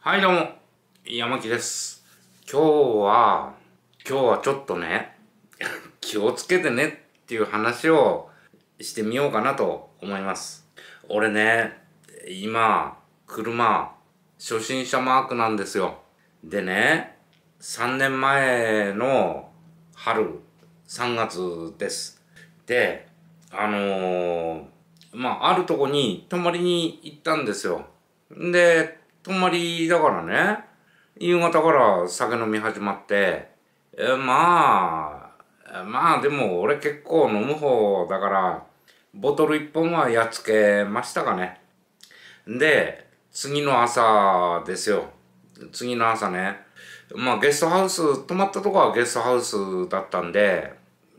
はいどうも、山木です。今はちょっとね、気をつけてねっていう話をしてみようかなと思います。俺ね、今、車、初心者マークなんですよ。でね、3年前の春、3月です。で、あるとこに泊まりに行ったんですよ。で、泊まりだからね、夕方から酒飲み始まって、でも俺結構飲む方だから、ボトル1本はやっつけましたかね。で、次の朝ですよ。次の朝ね。ゲストハウス、泊まったとこはゲストハウスだったんで、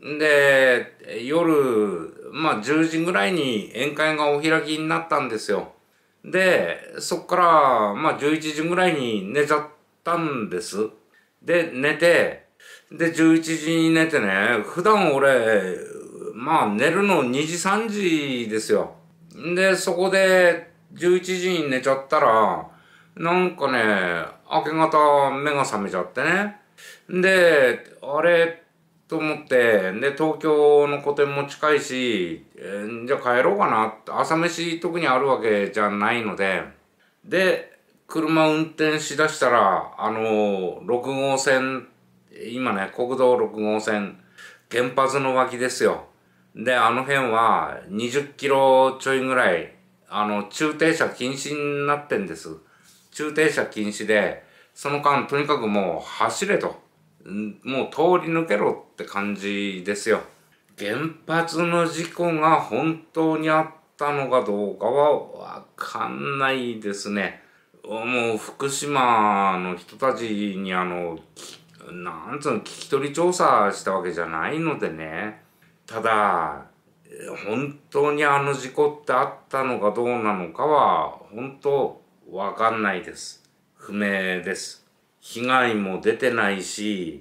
夜、10時ぐらいに宴会がお開きになったんですよ。で、そっから、11時ぐらいに寝ちゃったんです。で、寝て、で、11時に寝てね、普段俺、寝るの2時3時ですよ。で、そこで、11時に寝ちゃったら、なんかね、明け方目が覚めちゃってね。で、あれと思って、で、東京の個展も近いし、じゃあ帰ろうかなって、朝飯特にあるわけじゃないので、で、車運転しだしたら、6号線、今ね、国道6号線、原発の脇ですよ。で、あの辺は20キロちょいぐらい、駐停車禁止になってんです。駐停車禁止で、その間とにかくもう走れと。もう通り抜けろって感じですよ。原発の事故が本当にあったのかどうかはわかんないですね。もう福島の人たちになんつうの、聞き取り調査したわけじゃないのでね。ただ、本当にあの事故ってあったのかどうなのかは本当わかんないです。不明です。被害も出てないし、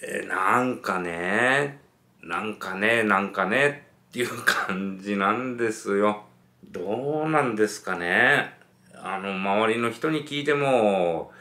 なんかねっていう感じなんですよ。どうなんですかね。周りの人に聞いても、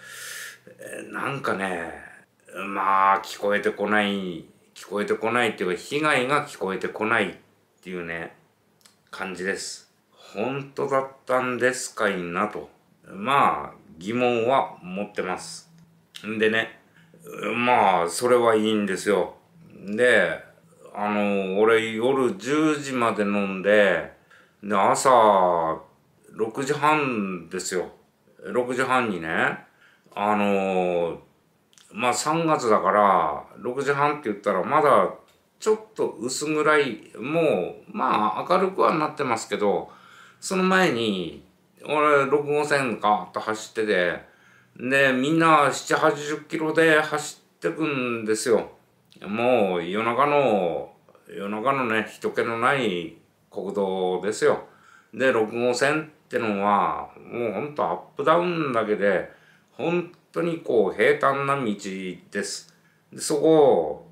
聞こえてこないっていうか、被害が聞こえてこないっていうね、感じです。本当だったんですかいなと。疑問は持ってます。んでね、それはいいんですよ。で、俺夜10時まで飲んで、朝6時半ですよ。6時半にね、3月だから、6時半って言ったらまだちょっと薄暗い、もう、明るくはなってますけど、その前に、俺6号線ガーッと走ってて、で、みんな7、80キロで走ってくんですよ。もう夜中のね、人気のない国道ですよ。で、6号線ってのは、もうほんとアップダウンだけで、本当にこう平坦な道です。で、そこを、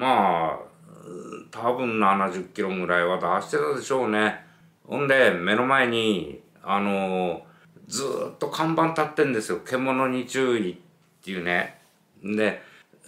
多分70キロぐらいは出してたでしょうね。ほんで、目の前に、ずーっと看板立ってんですよ。獣に注意っていうね。で、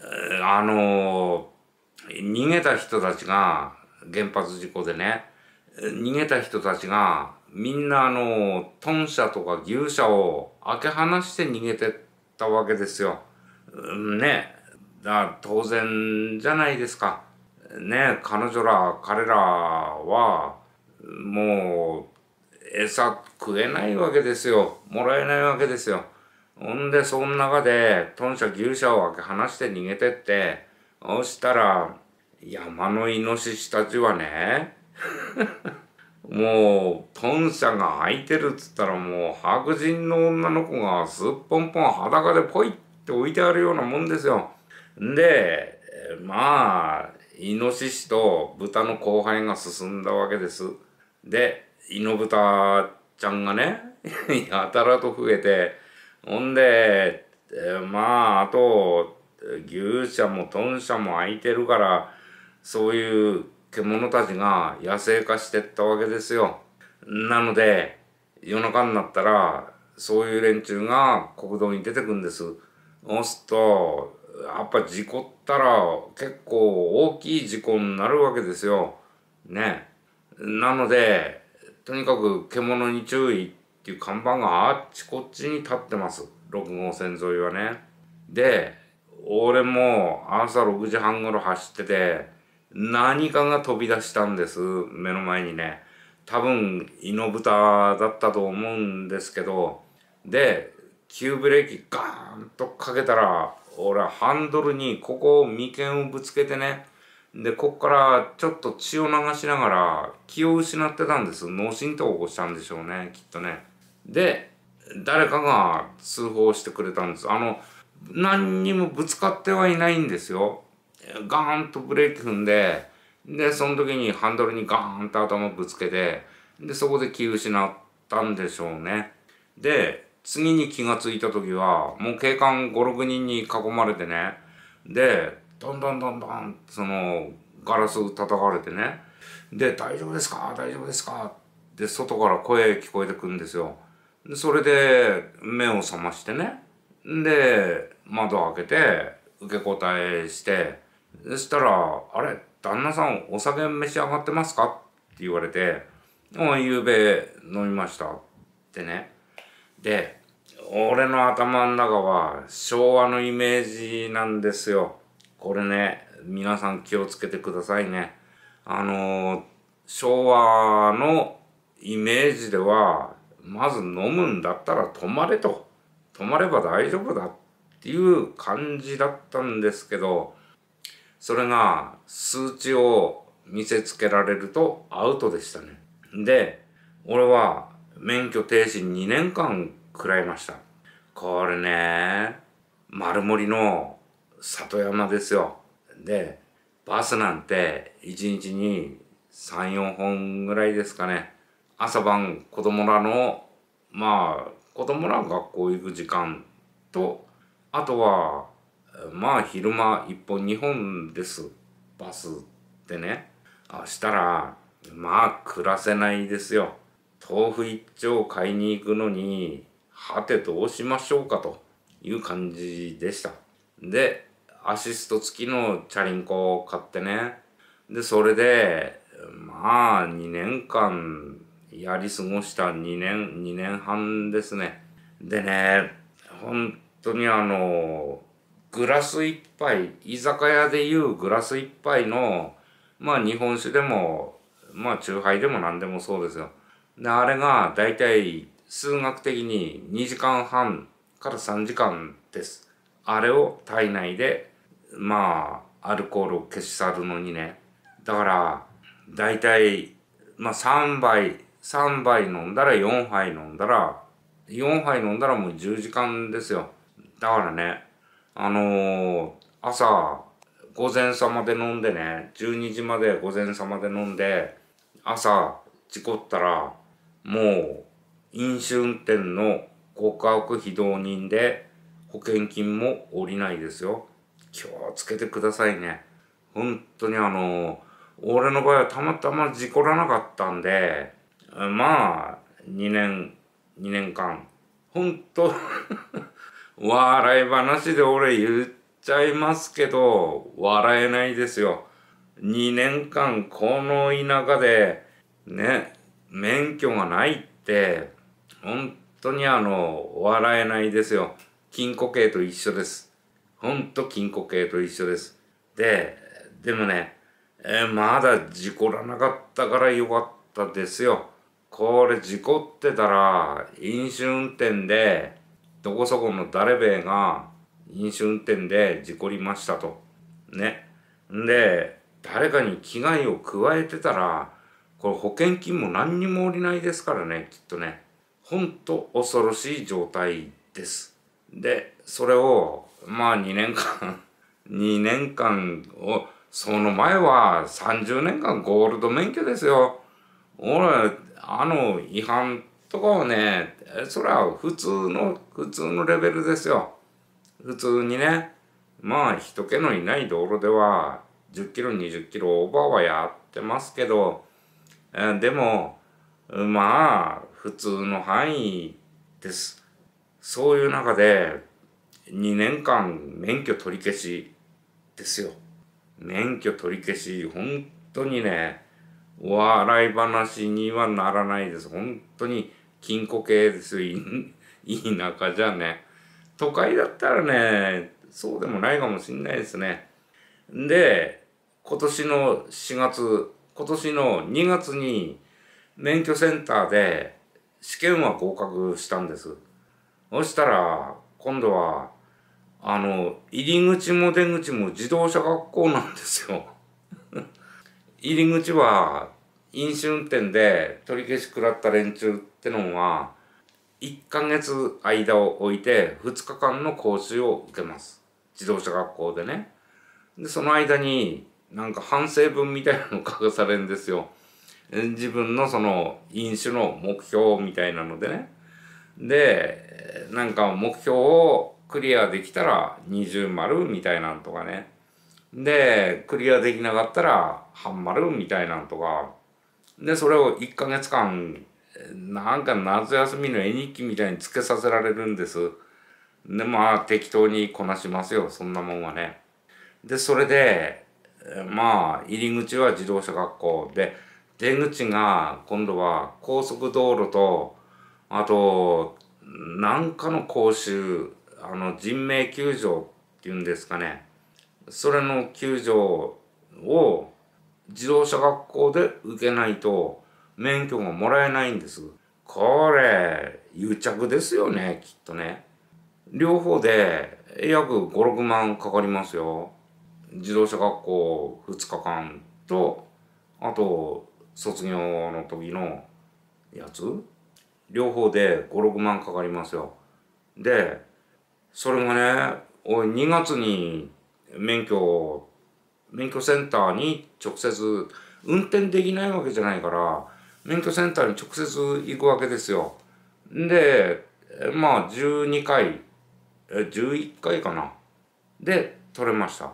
逃げた人たちが、原発事故でね、逃げた人たちが、みんな豚舎とか牛舎を開け放して逃げてったわけですよ。ね。当然じゃないですか。ね、彼らは、もう、餌食えないわけですよ。もらえないわけですよ。ほんで、その中で、豚舎牛舎を開け放して逃げてって、そしたら、山のイノシシたちはね、もう、豚舎が開いてるっつったらもう、白人の女の子がすっぽんぽん裸でポイって置いてあるようなもんですよ。で、イノシシと豚の交配が進んだわけです。で、イノブタちゃんがね、やたらと増えて、ほんで、あと、牛舎も豚舎も空いてるから、そういう獣たちが野生化してったわけですよ。なので、夜中になったら、 そういう連中が国道に出てくんです。そうすると、やっぱ事故ったら結構大きい事故になるわけですよ。ね。なので、とにかく獣に注意っていう看板があっちこっちに立ってます。6号線沿いはね。で、俺も朝6時半頃走ってて、何かが飛び出したんです。目の前にね。多分、イノブタだったと思うんですけど、で、急ブレーキガーンとかけたら、俺はハンドルにここを眉間をぶつけてね、で、こっからちょっと血を流しながら気を失ってたんです。脳震盪を起こしたんでしょうね、きっとね。で、誰かが通報してくれたんです。何にもぶつかってはいないんですよ。ガーンとブレーキ踏んで、で、その時にハンドルにガーンと頭ぶつけて、で、そこで気を失ったんでしょうね。で、次に気がついた時は、もう警官5、6人に囲まれてね、で、どんどんどんどん、ガラス叩かれてね、で、大丈夫ですか大丈夫ですかって外から声聞こえてくるんですよ。でそれで、目を覚ましてね、で、窓開けて、受け答えして、そしたら、あれ、旦那さんお酒召し上がってますかって言われて、ゆうべ飲みましたってね。で、俺の頭の中は昭和のイメージなんですよ。これね、皆さん気をつけてくださいね。昭和のイメージでは、まず飲むんだったら泊まれと。泊まれば大丈夫だっていう感じだったんですけど、それが数値を見せつけられるとアウトでしたね。で、俺は免許停止2年間食らいました。これね、丸森の里山ですよ。で、バスなんて1日に3、4本ぐらいですかね。朝晩子供らの、子供らが学校行く時間と、あとは、昼間1本2本です。バスってね。したら、暮らせないですよ。豆腐一丁買いに行くのに、はてどうしましょうかという感じでした。で、アシスト付きのチャリンコを買ってね。で、それで、2年間やり過ごした2年半ですね。でね、本当にグラス一杯、居酒屋でいうグラス一杯の、日本酒でも、酎ハイでも何でもそうですよ。で、あれがだいたい数学的に2時間半から3時間です。あれを体内で、アルコールを消し去るのにね。だから、だいたい、3杯飲んだら4杯飲んだら、4杯飲んだらもう10時間ですよ。だからね、朝、午前様で飲んでね、12時まで午前様で飲んで、朝、事故ったら、もう、飲酒運転の極悪非道人で、保険金も下りないですよ。気をつけてくださいね。本当に俺の場合はたまたま事故らなかったんで、2年間、本当笑い話で俺言っちゃいますけど、笑えないですよ。2年間この田舎で、ね、免許がないって、本当に笑えないですよ。禁錮刑と一緒です。ほんと禁錮刑と一緒です。でもね、まだ事故らなかったからよかったですよ。これ事故ってたら、飲酒運転で、どこそこの誰べえが飲酒運転で事故りましたと。ね。んで、誰かに危害を加えてたら、これ保険金も何にも下りないですからね、きっとね。ほんと恐ろしい状態です。で、それを、2年間、2年間を、その前は30年間ゴールド免許ですよ。俺、違反とかはね、それは普通のレベルですよ。普通にね、人気のいない道路では、10キロ、20キロオーバーはやってますけど、でも、普通の範囲です。 そういう中で2年間免許取り消しですよ。免許取り消し、本当にね、笑い話にはならないです。本当に禁錮系ですよ。田舎じゃね。都会だったらね、そうでもないかもしんないですね。で、今年の2月に免許センターで試験は合格したんです。そしたら、今度は、入り口も出口も自動車学校なんですよ。入り口は、飲酒運転で取り消し食らった連中ってのは、1ヶ月間を置いて2日間の講習を受けます。自動車学校でね。で、その間になんか反省文みたいなの書かされるんですよ。自分のその飲酒の目標みたいなのでね。で、なんか目標をクリアできたら20丸みたいなんとかね。で、クリアできなかったら半丸みたいなんとか。で、それを1ヶ月間、なんか夏休みの絵日記みたいにつけさせられるんです。で、まあ適当にこなしますよ、そんなもんはね。で、それで、まあ入り口は自動車学校で、出口が今度は高速道路と、あと、なんかの講習、人命救助っていうんですかね。それの救助を自動車学校で受けないと免許がもらえないんです。これ、癒着ですよね、きっとね。両方で約5、6万かかりますよ。自動車学校2日間と、あと、卒業の時のやつ両方で5、6万かかりますよ。で、それがね、俺2月に免許センターに直接、運転できないわけじゃないから、免許センターに直接行くわけですよ。で、まあ12回、11回かな。で、取れました。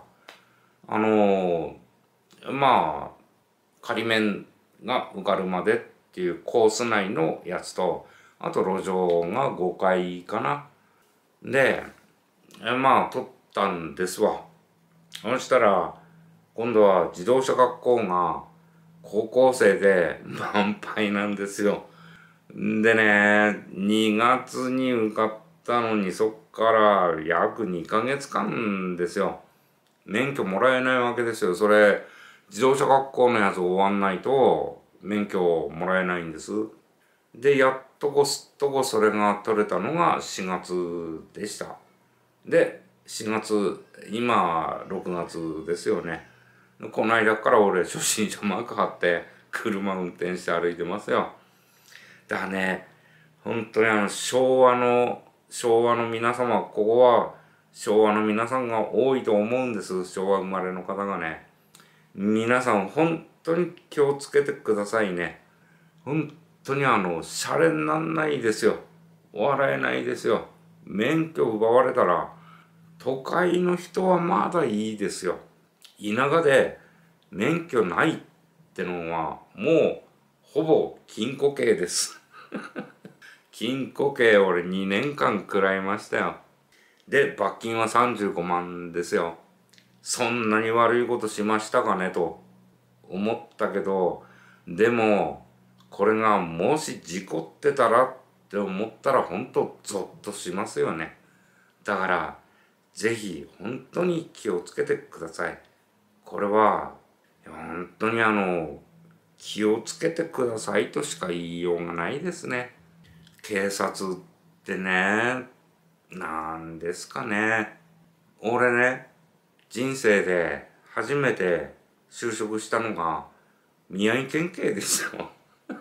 まあ、仮免が受かるまでっていうコース内のやつと、あと路上が5回かな。で、まあ取ったんですわ。そしたら、今度は自動車学校が高校生で満杯なんですよ。でね、2月に受かったのにそっから約2ヶ月間ですよ。免許もらえないわけですよ。それ、自動車学校のやつ終わんないと免許もらえないんです。で、やっとこすっとこそれが取れたのが4月でした。で、4月、今6月ですよね。この間から俺初心者マーク貼って車運転して歩いてますよ。だからね、本当に昭和の皆様、ここは昭和の皆さんが多いと思うんです。昭和生まれの方がね。皆さん本当に気をつけてくださいね。本当にシャレになんないですよ。笑えないですよ。免許奪われたら、都会の人はまだいいですよ。田舎で免許ないってのはもうほぼ禁錮刑です。禁錮刑俺2年間食らいましたよ。で、罰金は35万ですよ。そんなに悪いことしましたかねと思ったけど、でも、これがもし事故ってたらって思ったら本当ゾッとしますよね。だから、ぜひ本当に気をつけてください。これは、本当に気をつけてくださいとしか言いようがないですね。警察ってね、なんですかね。俺ね、人生で初めて就職したのが宮城県警ですよ。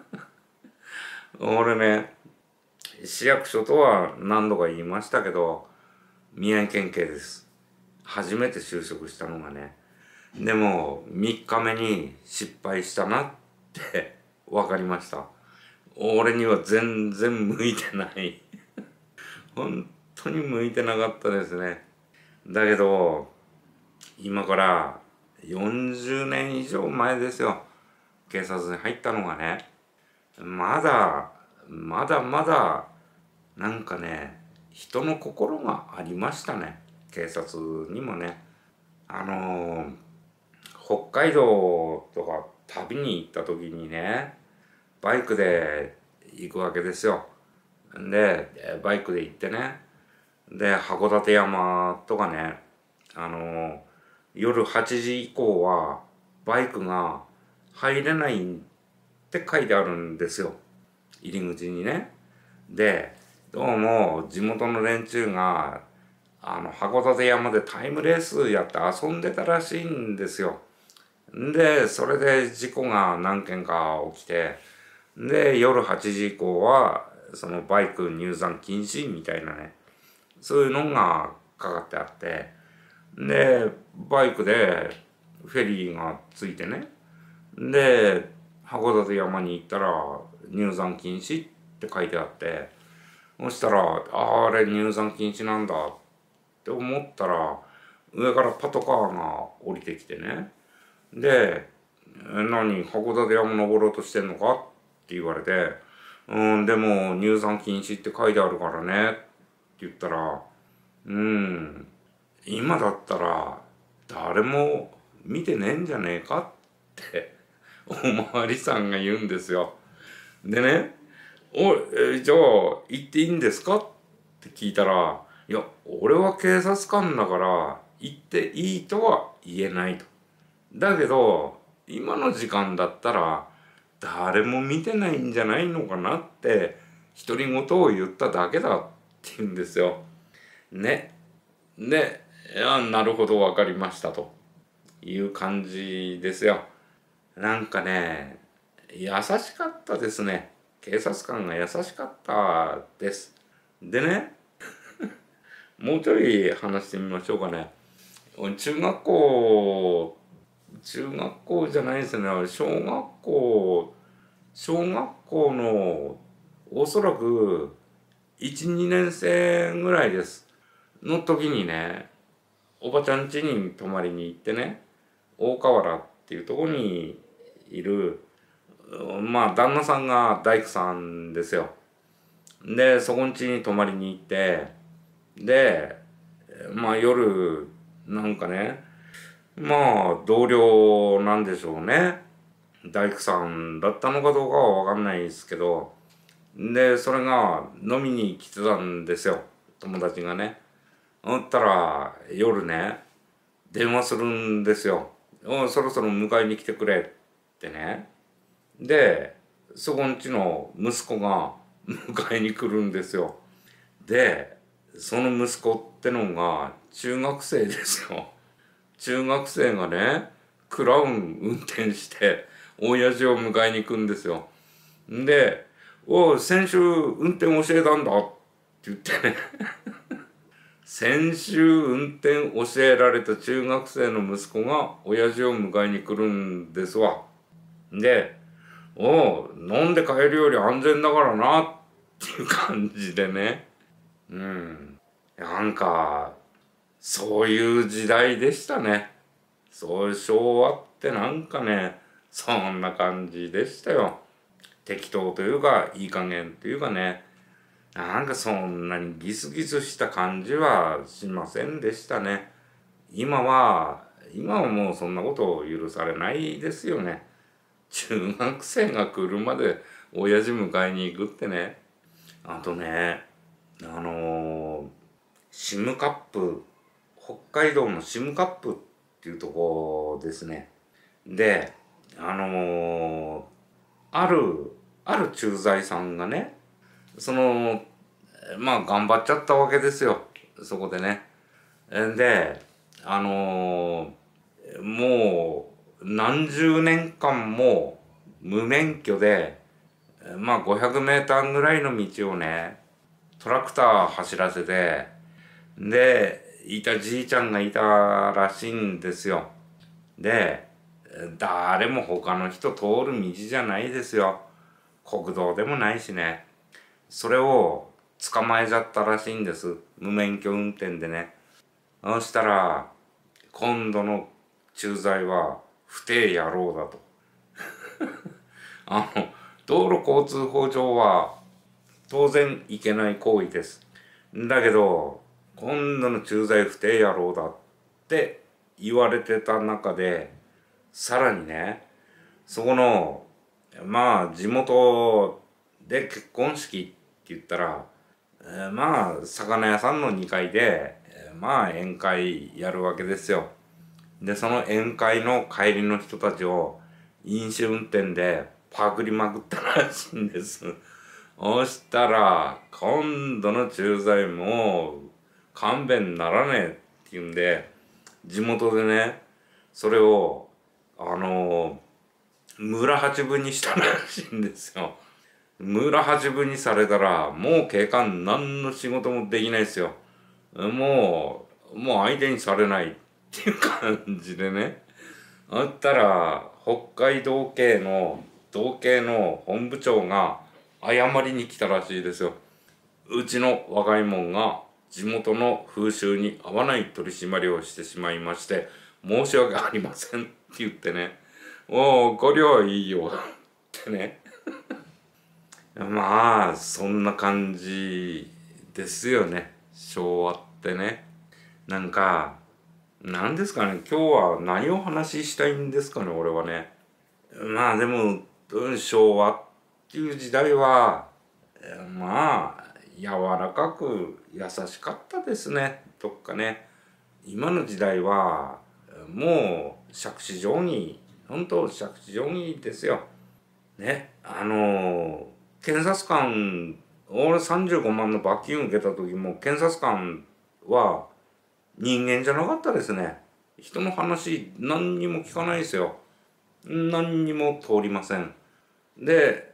俺ね、市役所とは何度か言いましたけど、宮城県警です。初めて就職したのがね。でも、3日目に失敗したなって分かりました。俺には全然向いてない。本当に向いてなかったですね。だけど、今から40年以上前ですよ。警察に入ったのがね。まだ、なんかね、 人の心がありましたね。警察にもね。北海道とか旅に行った時にね、バイクで行くわけですよ。で、バイクで行ってね。で、函館山とかね、夜8時以降はバイクが入れないって書いてあるんですよ。入り口にね。で、どうも地元の連中が函館山でタイムレースやって遊んでたらしいんですよ。で、それで事故が何件か起きて、で、夜8時以降は、そのバイク入山禁止みたいなね、そういうのがかかってあって、で、バイクでフェリーがついてね、で、函館山に行ったら入山禁止って書いてあって、そしたら、あれ入山禁止なんだって思ったら、上からパトカーが降りてきてね、で、函館山登ろうとしてんのかって言われて、でも入山禁止って書いてあるからねって言ったら、今だったら誰も見てねえんじゃねえかっておまわりさんが言うんですよ。でね、じゃあ行っていいんですかって聞いたら、いや、俺は警察官だから行っていいとは言えないと。だけど、今の時間だったら誰も見てないんじゃないのかなって独り言を言っただけだって言うんですよ。ね。で、いや、なるほどわかりましたという感じですよ。なんかね、優しかったですね。警察官が優しかったです。でね、もうちょい話してみましょうかね。中学校じゃないですね。小学校のおそらく1、2年生ぐらいです。の時にね、おばちゃん家に泊まりに行ってね、大河原っていうとこにいる、まあ旦那さんが大工さんですよ。で、そこん家に泊まりに行って、で、まあ夜、なんかね、まあ同僚なんでしょうね。大工さんだったのかどうかはわかんないですけど、で、それが飲みに来てたんですよ。友達がね。そったら夜ね、電話するんですよ。そろそろ迎えに来てくれってね。で、そこんちの息子が迎えに来るんですよ。で、その息子ってのが中学生ですよ。中学生がね、クラウン運転して、親父を迎えに行くんですよ。んで、先週運転教えたんだって言ってね。先週運転教えられた中学生の息子が親父を迎えに来るんですわ。で、飲んで帰るより安全だからなっていう感じでね。なんか、そういう時代でしたね。そういう昭和ってなんかね、そんな感じでしたよ。適当というか、いい加減というかね、なんかそんなにギスギスした感じはしませんでしたね。今はもうそんなこと許されないですよね。中学生が車で親父迎えに行くってね。あとね、シムカップ、北海道のシムカップっていうとこですね。で、ある駐在さんがね、まあ頑張っちゃったわけですよ。そこでね。で、もう何十年間も無免許で、まあ500メーターぐらいの道をね、トラクター走らせて、で、いたじいちゃんがいたらしいんですよ。で、誰も他の人通る道じゃないですよ。国道でもないしね。それを捕まえちゃったらしいんです。無免許運転でね。そしたら、今度の駐在は不定野郎だと。道路交通法上は当然いけない行為です。 だけど、今度の駐在不定野郎だって言われてた中で、さらにね、そこの、まあ地元で結婚式って言ったら、まあ魚屋さんの2階で、まあ宴会やるわけですよ。で、その宴会の帰りの人たちを飲酒運転でパクりまくったらしいんです。そしたら、今度の駐在も勘弁ならねえって言うんで、地元でね、それを、村八分にしたらしいんですよ。村八分にされたら、もう警官何の仕事もできないですよ。もう相手にされないっていう感じでね。あったら、北海道警の本部長が謝りに来たらしいですよ。うちの若いもんが地元の風習に合わない取り締まりをしてしまいまして、申し訳ありませんって言ってね、おお、こりゃいいよってね。まあ、そんな感じですよね。昭和ってね。なんか、なんですかね、今日は何を話したいんですかね、俺はね。まあでも、昭和っていう時代は、まあ、柔らかく優しかったですね、どっかね。今の時代は、もう、杓子定規、本当杓子定規ですよ。ね、検察官、俺35万の罰金を受けた時も、検察官は人間じゃなかったですね。人の話、何にも聞かないですよ。何にも通りません。で、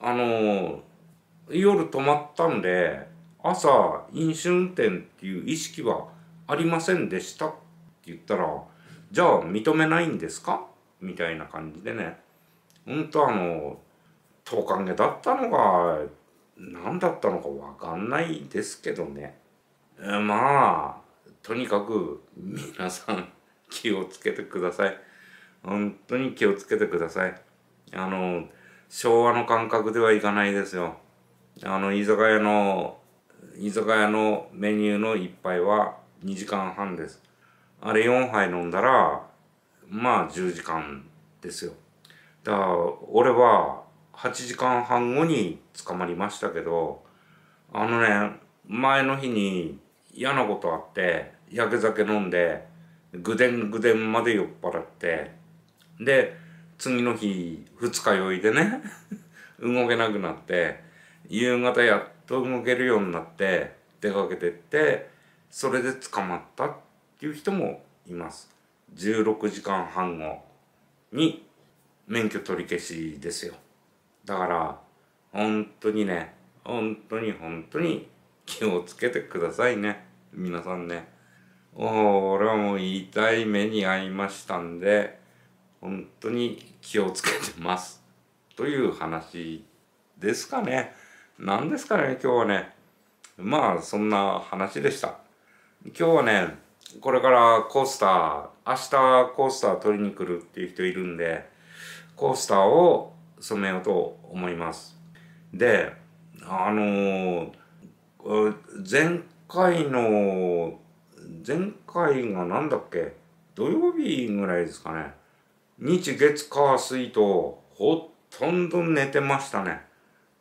夜泊まったんで、朝、飲酒運転っていう意識はありませんでしたって言ったら、じゃあ認めないんですかみたいな感じでね。当歓迎だったのが何だったのかわかんないですけどね。まあ、とにかく皆さん気をつけてください。本当に気をつけてください。昭和の感覚ではいかないですよ。居酒屋のメニューの一杯は2時間半です。あれ4杯飲んだら、まあ10時間ですよ。だから俺は8時間半後に捕まりましたけど、前の日に嫌なことあって、焼け酒飲んで、ぐでんぐでんまで酔っ払って、で、次の日、二日酔いでね、動けなくなって、夕方やっと動けるようになって、出かけてって、それで捕まったっていう人もいます。16時間半後に免許取り消しですよ。だから、本当にね、本当に気をつけてくださいね。皆さんね。俺はもう痛い目に遭いましたんで、本当に気をつけてます。という話ですかね。何ですかね、今日はね。まあ、そんな話でした。今日はね、これからコースター、明日コースター取りに来るっていう人いるんで、コースターを染めようと思います。で、前回の、前回がなんだっけ、土曜日ぐらいですかね。日月火水とほとんど寝てましたね。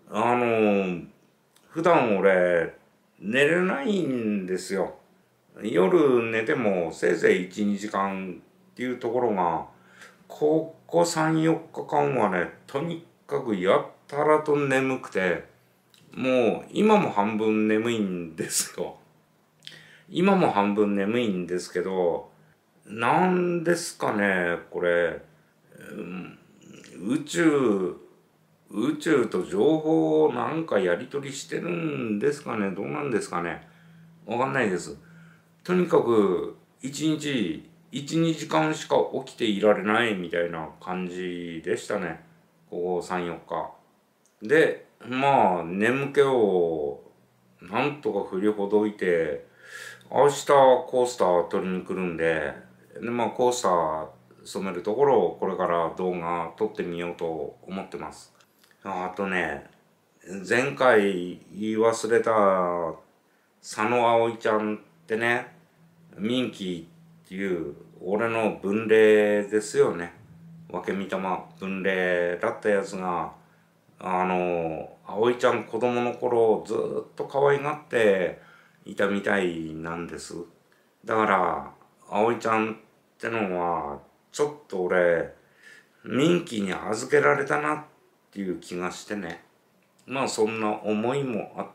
普段俺寝れないんですよ。夜寝てもせいぜい1、2時間っていうところが、ここ3、4日間はね、とにかくやったらと眠くて、もう今も半分眠いんですよ。今も半分眠いんですけど、なんですかね、これ、宇宙と情報をなんかやり取りしてるんですかね、どうなんですかね。わかんないです。とにかく、1日、1、2時間しか起きていられないみたいな感じでしたね。ここ3、4日。で、まあ、眠気をなんとか振りほどいて、明日コースター取りに来るんで、まあコースター染めるところをこれから動画撮ってみようと思ってます。あとね、前回言い忘れた佐野葵ちゃんってね、ミンキーっていう俺の分霊ですよね。分け見たま分霊だったやつが、葵ちゃん子供の頃ずっと可愛がっていたみたいなんです。だから、葵ちゃんってのは、ちょっと俺、ミンキーに預けられたなっていう気がしてね。まあそんな思いもあって、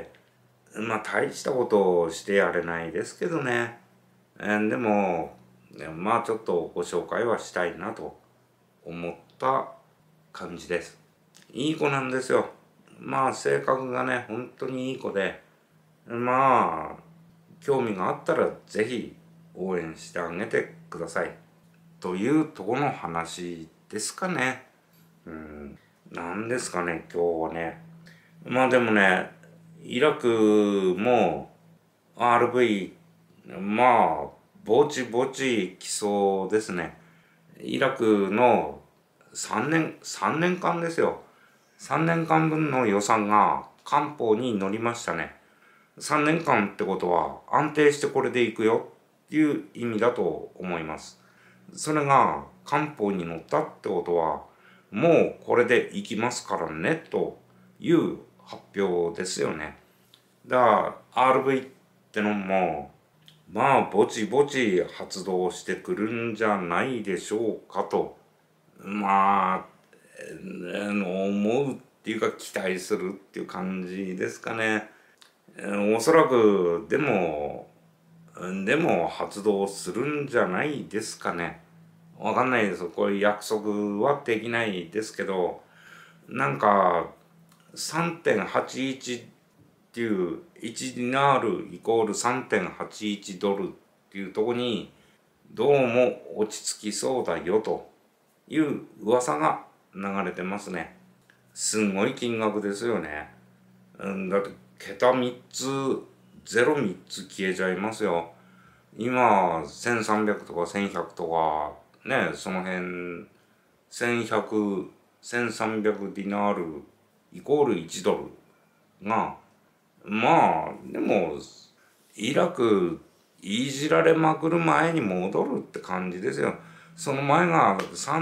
まあ大したことをしてやれないですけどね。でも、まあちょっとご紹介はしたいなと思った感じです。いい子なんですよ。まあ性格がね、本当にいい子で、まあ、興味があったらぜひ応援してあげてください。というとこの話ですかね。なんですかね、今日はね。まあでもね、イラクも RV、まあ、ぼちぼち来そうですね。イラクの3年間ですよ。3年間分の予算が官報に乗りましたね。3年間ってことは安定してこれでいくよっていう意味だと思います。それが官報に乗ったってことはもうこれでいきますからねという発表ですよね。だから RV ってのもまあぼちぼち発動してくるんじゃないでしょうかとまあ思うっていうか期待するっていう感じですかね。おそらくでも発動するんじゃないですかね。わかんないです。これ約束はできないですけど、なんか3.81っていう1ディナールイコール3.81ドルっていうとこにどうも落ち着きそうだよという噂が流れてますね。すごい金額ですよね。だって桁3つ、0、3つ消えちゃいますよ。今、1300とか1100とか、ね、その辺、1100、1300ディナールイコール1ドルが、まあ、でも、イラク、いじられまくる前に戻るって感じですよ。その前が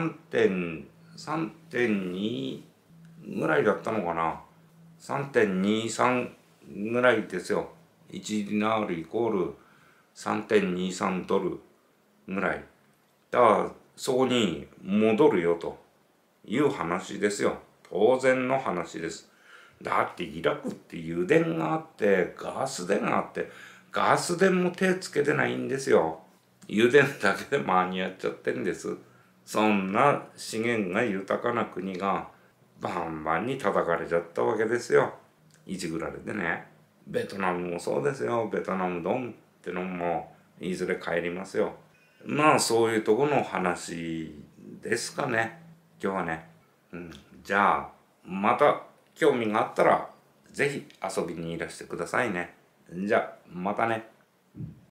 3.2ぐらいだったのかな。3.23ぐらいですよ。1ディナールイコール3.23ドルぐらい。だからそこに戻るよという話ですよ。当然の話です。だってイラクって油田があってガス田があってガス田も手つけてないんですよ。油田だけで間に合っちゃってんです。そんな資源が豊かな国がバンバンに叩かれちゃったわけですよ。いじくられてね。ベトナムもそうですよ。ベトナムドンってのもいずれ帰りますよ。まあそういうとこの話ですかね。今日はね。じゃあまた興味があったらぜひ遊びにいらしてくださいね。じゃあまたね。